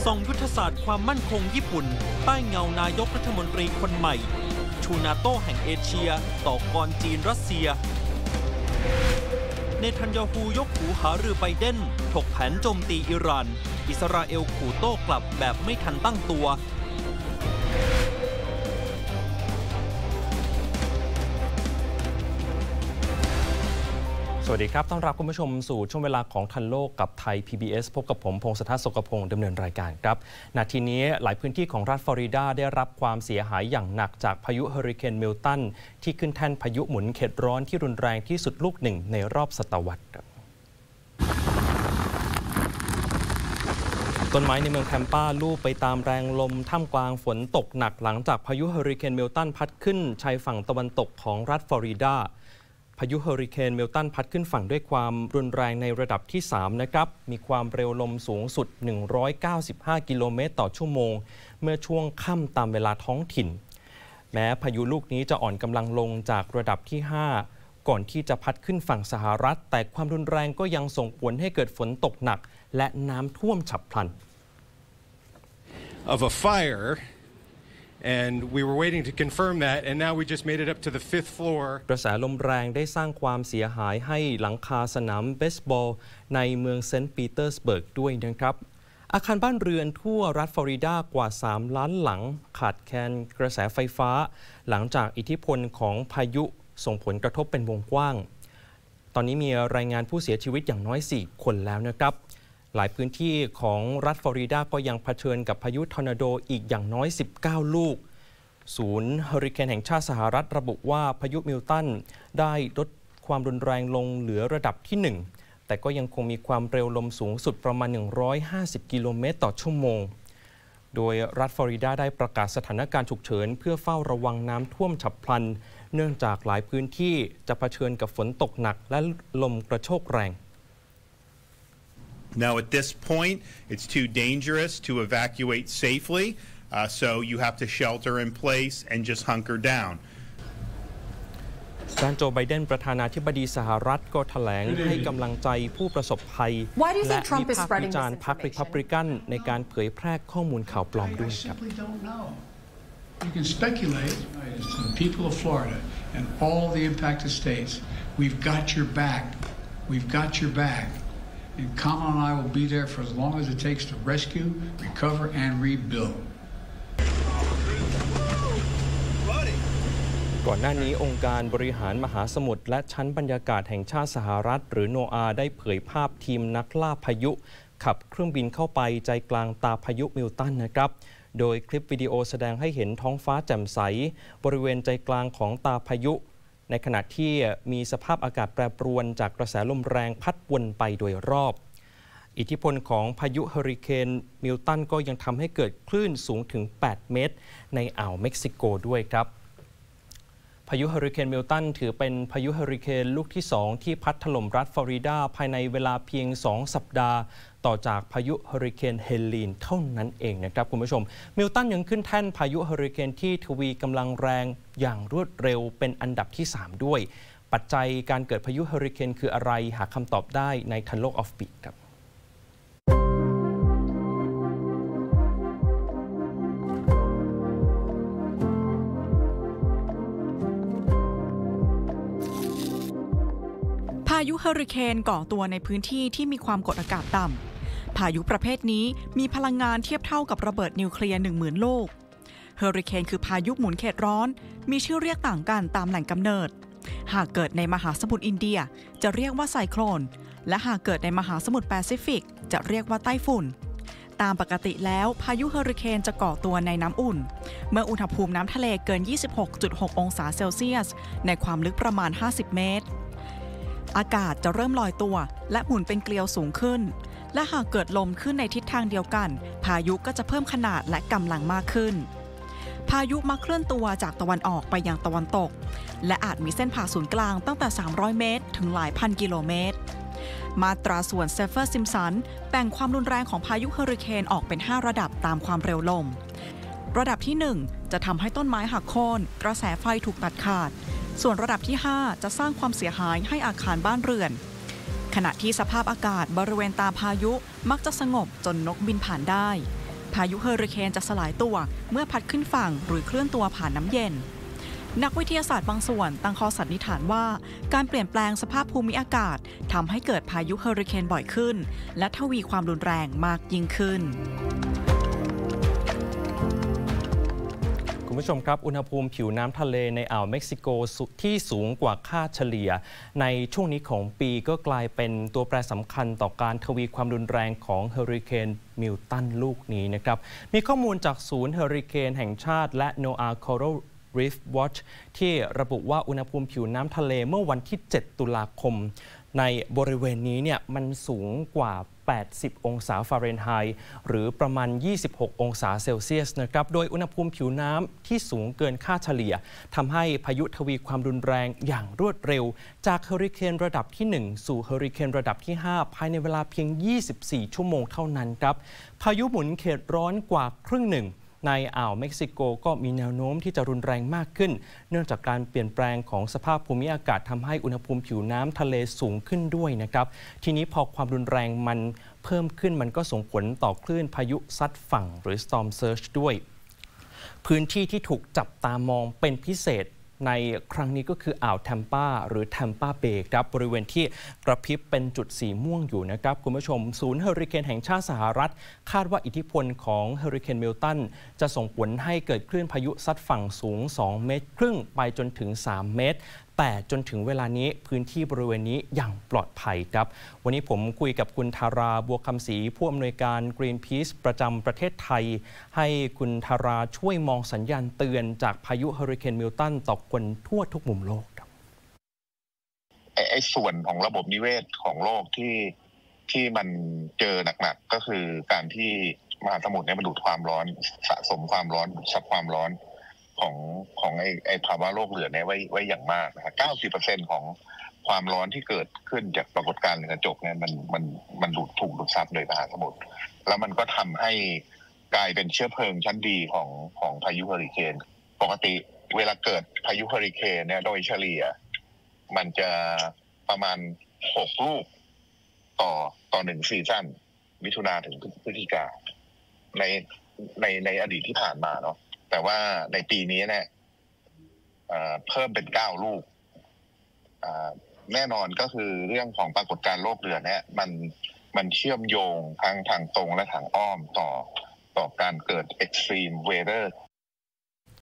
ส่องยุทธศาสตร์ความมั่นคงญี่ปุ่นใต้เงานายกรัฐมนตรีคนใหม่ชูนาโตแห่งเอเชียต่อกรจีนรัสเซียเนทันยาฮูยกหูหารือไบเดนถกแผนโจมตีอิหร่านอิสราเอลขู่โต้กลับแบบไม่ทันตั้งตัวสวัสดีครับต้อนรับคุณผู้ชมสู่ช่วงเวลาของทันโลกกับไทย PBS พบกับผมพงศธร สกพงศ์ดำเนินรายการครับนาทีนี้หลายพื้นที่ของรัฐฟลอริดาได้รับความเสียหายอย่างหนักจากพายุเฮอริเคนมิลตันที่ขึ้นแท่นพายุหมุนเขตร้อนที่รุนแรงที่สุดลูกหนึ่งในรอบศตวรรษต้นไม้ในเมืองแทมปาลู่ไปตามแรงลมท่ามกลางฝนตกหนักหลังจากพายุเฮอริเคนมิลตันพัดขึ้นชายฝั่งตะวันตกของรัฐฟลอริดาพายุเฮอริเคนมิลตันพัดขึ้นฝั่งด้วยความรุนแรงในระดับที่ 3 นะครับมีความเร็วลมสูงสุด 195 กิโลเมตรต่อชั่วโมงเมื่อช่วงค่ำตามเวลาท้องถิ่นแม้พายุลูกนี้จะอ่อนกำลังลงจากระดับที่ 5 ก่อนที่จะพัดขึ้นฝั่งสหรัฐแต่ความรุนแรงก็ยังส่งผลให้เกิดฝนตกหนักและน้ำท่วมฉับพลัน of a fire and we were waiting to confirm that and now we just made it up to the 5th floor กระแสลมแรงได้สร้างความเสียหายให้หลังคาสนามเบสบอลในเมืองเซนต์ปีเตอร์สเบิร์กด้วยนะครับอาคารบ้านเรือนทั่วรัฐฟลอริดากว่า3 ล้านหลังขาดแคลนกระแสไฟฟ้าหลังจากอิทธิพลของพายุส่งผลกระทบเป็นวงกว้างตอนนี้มีรายงานผู้เสียชีวิตอย่างน้อย4 คนแล้วนะครับหลายพื้นที่ของรัฐฟลอริดาก็ยังเผชิญกับพายุทอร์นาโดอีกอย่างน้อย19 ลูกศูนย์เฮอริเคนแห่งชาติสหรัฐระบุว่าพายุมิลตันได้ลดความรุนแรงลงเหลือระดับที่ 1แต่ก็ยังคงมีความเร็วลมสูงสุดประมาณ150 กิโลเมตรต่อชั่วโมงโดยรัฐฟลอริดาได้ประกาศสถานการณ์ฉุกเฉินเพื่อเฝ้าระวังน้ำท่วมฉับพลันเนื่องจากหลายพื้นที่จะเผชิญกับฝนตกหนักและลมกระโชกแรง Now at this point it's too dangerous to evacuate safely so you have to shelter in place and just hunker down ด้านโจไบเดนประธานาธิบดีสหรัฐก็แถลงให้กำลังใจผู้ประสบภัยและวิพากษ์วิจารณ์พรรคริพับลิกันในการเผยแพร่ข้อมูลข่าวปลอมด้วยครับ You can speculate as to the people of Florida and all the impacted states. We've got your back. We've got your back. And Kamala and I will be there for as long as it takes to rescue, recover, and rebuild. ก่อนหน้านี้องค์การบริหารมหาสมุทรและชั้นบรรยากาศแห่งชาติสหรัฐหรือโนอาได้เผยภาพทีมนักล่าพายุขับเครื่องบินเข้าไปใจกลางตาพายุมิลตันนะครับโดยคลิปวิดีโอแสดงให้เห็นท้องฟ้าแจ่มใสบริเวณใจกลางของตาพายุในขณะที่มีสภาพอากาศแปรปรวนจากกระแสลมแรงพัดวนไปโดยรอบอิทธิพลของพายุเฮอริเคนมิลตันก็ยังทำให้เกิดคลื่นสูงถึง8 เมตรในอ่าวเม็กซิโกด้วยครับพายุเฮอริเคนมิลตันถือเป็นพายุเฮอริเคนลูกที่ 2ที่พัดถล่มรัฐฟลอริดาภายในเวลาเพียง2 สัปดาห์ต่อจากพายุเฮอริเคนเฮลีนเท่านั้นเองนะครับคุณผู้ชมมิลตันยังขึ้นแท่นพายุเฮอริเคนที่ทวีกำลังแรงอย่างรวดเร็วเป็นอันดับที่ 3ด้วยปัจจัยการเกิดพายุเฮอริเคนคืออะไรหาคำตอบได้ในทันโลกออฟบีทครับพายุเฮอริเคนก่อตัวในพื้นที่ที่มีความกดอากาศต่ำพายุประเภทนี้มีพลังงานเทียบเท่ากับระเบิดนิวเคลียร์ 10,000 ลูกเฮอริเคนคือพายุหมุนเขตร้อนมีชื่อเรียกต่างกันตามแหล่งกำเนิดหากเกิดในมหาสมุทรอินเดียจะเรียกว่าไซโคลนและหากเกิดในมหาสมุทรแปซิฟิกจะเรียกว่าไต้ฝุ่นตามปกติแล้วพายุเฮอริเคนจะก่อตัวในน้ำอุ่นเมื่ออุณหภูมิน้ำทะเลเกิน 26.6 องศาเซลเซียสในความลึกประมาณ 50 เมตรอากาศจะเริ่มลอยตัวและหมุนเป็นเกลียวสูงขึ้นและหากเกิดลมขึ้นในทิศทางเดียวกันพายุก็จะเพิ่มขนาดและกำลังมากขึ้นพายุมักเคลื่อนตัวจากตะวันออกไปยังตะวันตกและอาจมีเส้นผ่าศูนย์กลางตั้งแต่300 เมตรถึงหลายพันกิโลเมตรมาตราส่วนเซฟเฟอร์ซิมสันแบ่งความรุนแรงของพายุเฮอริเคนออกเป็น5 ระดับตามความเร็วลมระดับที่ 1 จะทำให้ต้นไม้หักโค่นกระแสไฟถูกตัดขาดส่วนระดับที่ 5 จะสร้างความเสียหายให้อาคารบ้านเรือนขณะที่สภาพอากาศบริเวณตาพายุมักจะสงบจนนกบินผ่านได้พายุเฮอริเคนจะสลายตัวเมื่อพัดขึ้นฝั่งหรือเคลื่อนตัวผ่านน้ำเย็นนักวิทยาศาสตร์บางส่วนตั้งข้อสันนิษฐานว่าการเปลี่ยนแปลงสภาพภูมิอากาศทำให้เกิดพายุเฮอริเคนบ่อยขึ้นและทวีความรุนแรงมากยิ่งขึ้นคุณผู้ชมครับอุณหภูมิผิวน้ำทะเลในอ่าวเม็กซิโกที่สูงกว่าค่าเฉลี่ยในช่วงนี้ของปีก็กลายเป็นตัวแปรสำคัญต่อการทวีความรุนแรงของเฮอริเคนมิลตันลูกนี้นะครับมีข้อมูลจากศูนย์เฮอริเคนแห่งชาติและ NOAA Coral Reef Watch ที่ระบุว่าอุณหภูมิผิวน้ำทะเลเมื่อวันที่ 7 ตุลาคมในบริเวณนี้เนี่ยมันสูงกว่า80 องศาฟาเรนไฮต์หรือประมาณ26 องศาเซลเซียสนะครับโดยอุณหภูมิผิวน้ำที่สูงเกินค่าเฉลี่ยทำให้พายุทวีความรุนแรงอย่างรวดเร็วจากเฮอริเคนระดับที่ 1 สู่เฮอริเคนระดับที่ 5 ภายในเวลาเพียง 24 ชั่วโมงเท่านั้นครับพายุหมุนเขตร้อนกว่าครึ่งหนึ่งในอ่าวเม็กซิโกก็มีแนวโน้มที่จะรุนแรงมากขึ้นเนื่องจากการเปลี่ยนแปลงของสภาพภูมิอากาศทำให้อุณหภูมิผิวน้ำทะเลสูงขึ้นด้วยนะครับทีนี้พอความรุนแรงมันเพิ่มขึ้นมันก็ส่งผลต่อคลื่นพายุซัดฝั่งหรือ Storm Surge ด้วยพื้นที่ที่ถูกจับตามองเป็นพิเศษในครั้งนี้ก็คืออ่าวแทมปาหรือแทมปาเบย์ครับบริเวณที่กระพริบเป็นจุดสีม่วงอยู่นะครับคุณผู้ชมศูนย์เฮอริเคนแห่งชาติสหรัฐคาดว่าอิทธิพลของเฮอริเคนมิลตันจะส่งผลให้เกิดคลื่นพายุซัดฝั่งสูง2 เมตรครึ่งไปจนถึง3 เมตรแต่จนถึงเวลานี้พื้นที่บริเวณนี้ยังปลอดภัยครับวันนี้ผมคุยกับคุณธาราบัวคำศรีผู้อำนวยการ Greenpeace ประจำประเทศไทยให้คุณธาราช่วยมองสัญญาณเตือนจากพายุเฮอริเคนมิลตันต่อคนทั่วทุกมุมโลกครับไอ้ส่วนของระบบนิเวศของโลกที่มันเจอหนักๆก็คือการที่มหาสมุทรเนี่ยมันดูดความร้อนสะสมความร้อนซับความร้อนของไอ้ภาวะโลกเหลือเนี่ยไว้อย่างมากนะครับ 90% ของความร้อนที่เกิดขึ้นจากปรากฏการณ์เรือนกระจกเนี่ยมันถูกดูดซับโดยมหาสมุทรแล้วมันก็ทำให้กลายเป็นเชื้อเพลิงชั้นดีของพายุเฮอริเคนปกติเวลาเกิดพายุเฮอริเคนเนี่ยโดยเฉลี่ยมันจะประมาณ6 ลูกต่อ1ซีซั่นมิถุนาถึงพฤศจิกาในอดีตที่ผ่านมาเนาะแต่ว่าในปีนี้เนี่ยเพิ่มเป็น9 ลูกแน่นอนก็คือเรื่องของปรากฏการณ์โลกเรือนเนี่ยมันเชื่อมโยงทางตรงและทางอ้อมต่อการเกิด extreme weather